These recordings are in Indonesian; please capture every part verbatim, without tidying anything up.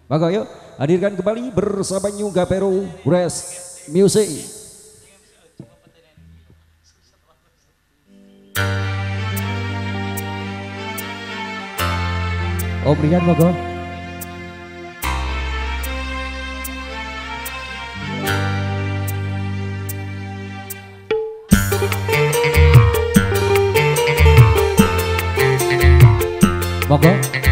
Maka yuk hadirkan kembali bersama Nyuga Peru Brass Music. Om Rian monggo. Monggo.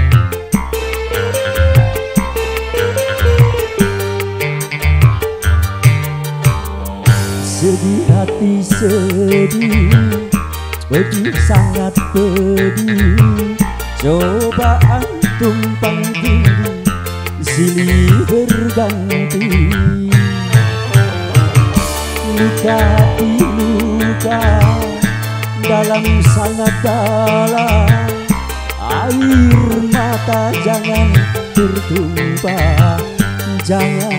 Sedih hati sedih, pedih sangat pedih. Cobaan tumpang tindih, silih berganti. Luka di luka, dalam sangat dalam. Air mata jangan tertumpah, jangan.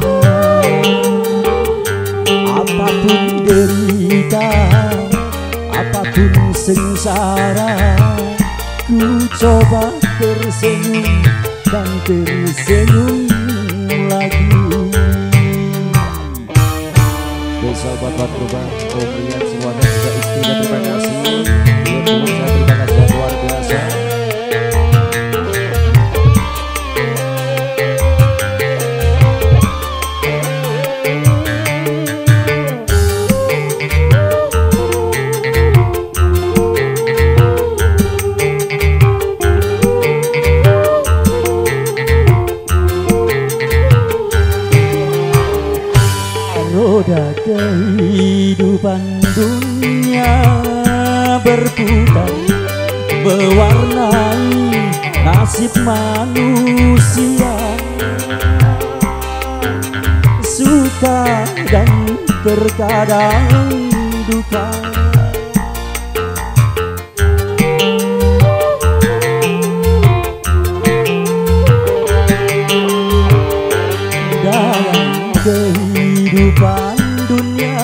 Apapun derita, apapun sengsara, ku coba tersenyum dan tersenyum lagi. Sahabat buat berubah, Om Rian semuanya juga istrinya terima kasih. Buat teman saya terima kasih yang luar biasa. Roda kehidupan dunia berputar, mewarnai nasib manusia. Suka dan terkadang duka. Dalam kehidupan dunia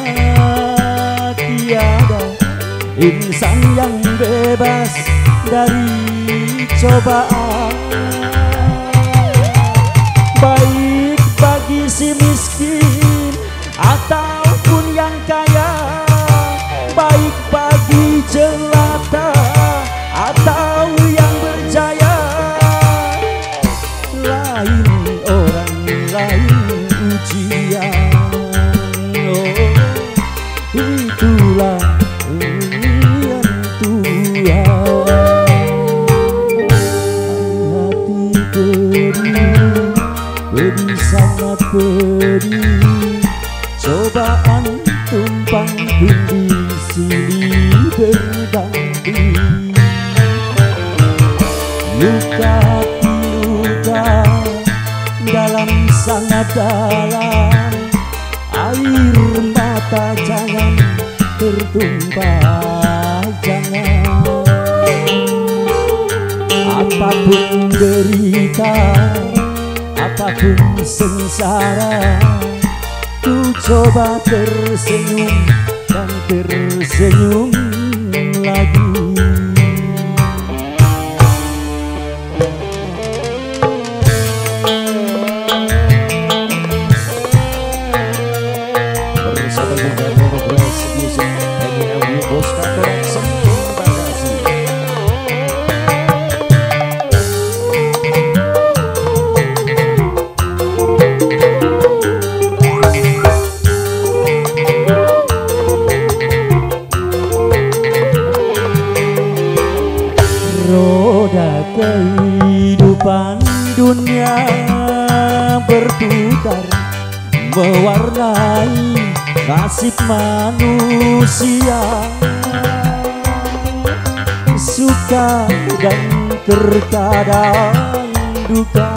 tiada insan yang bebas dari cobaan. Baik bagi si miskin ataupun yang kaya, baik bagi jelata atau yang berjaya. Lain orang lain ujian, oh, itulah ujian Tuhan. Hati pedih, pedih sangat pedih. Cobaan tumpang tindih, silih berganti. Luka hati luka, dalam sangat dalam. Air mata jangan tertumpah, jangan. Apapun derita, apapun sengsara, ku coba tersenyum dan tersenyum lagi. Bersama Nyuga Peru Brass Music, N L U Bos Kantor terima kasih. Roda kehidupan dunia berputar, mewarnai nasib manusia. Suka dan terkadang duka.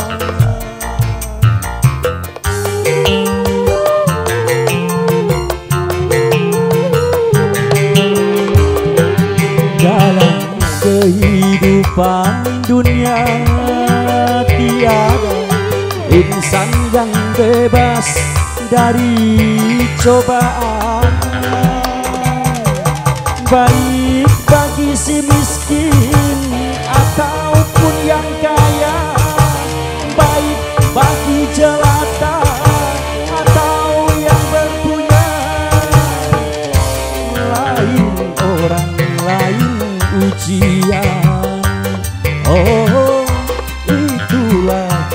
Dalam kehidupan dunia tiada insan yang bebas dari cobaan. Baik bagi si miskin ataupun yang kaya, baik bagi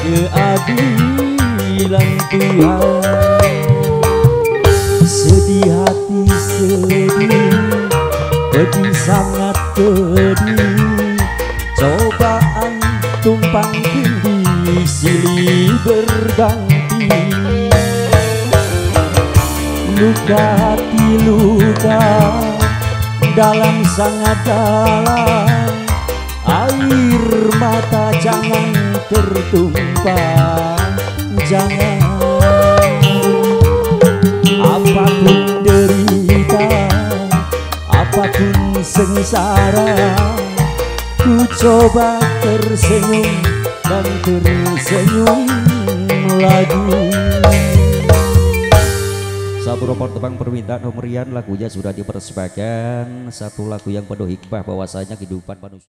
keadilan Tuhan. Sedih hati sedih, pedih sangat pedih, cobaan tumpang tindih silih berganti. Luka hati luka dalam sangat dalam, air mata jangan tertumpah, jangan. Apapun derita, apapun sengsara, ku coba tersenyum dan tersenyum lagi. Satu ropor tebang permintaan Om Rian, lagunya sudah dipersembahkan. Satu lagu yang penuh hikmah bahwasanya kehidupan manusia